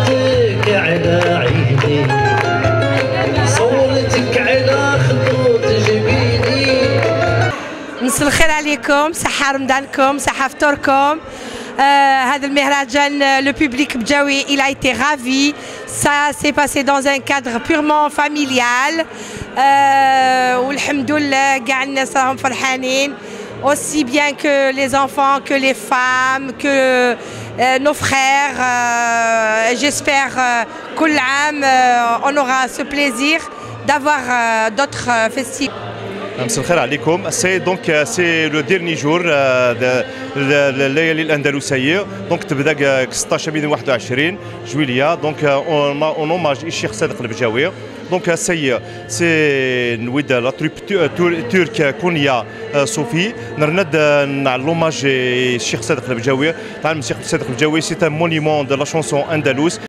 صورتك على عيني، صورتك على خطوط جبيني. مساء الخير عليكم، صحة رمضانكم، صحة فطوركم. هذا المهرجان le public بجاوي il a été ravi. Ça s'est passé dans un cadre purement familial. والحمد لله كاع الناس راهم فرحانين. Aussi bien que les enfants, que les femmes, que nos frères. J'espère كل عام on aura ce plaisir d'avoir d'autres festivals. مساء الخير عليكم. سي لو ديرني جور الليالي الاندلسيه. دونك تبدا 16 ميدان 21 جويليه. دونك اون اوماج الشيخ صادق البجاوي. دونك سي نويد لا تروب ترك كونيا صوفي نرند على لوماج الشيخ صادق البجاوي. تعلم الشيخ صادق البجاوي سي ان مونيمون دو لا شانسون اندلس.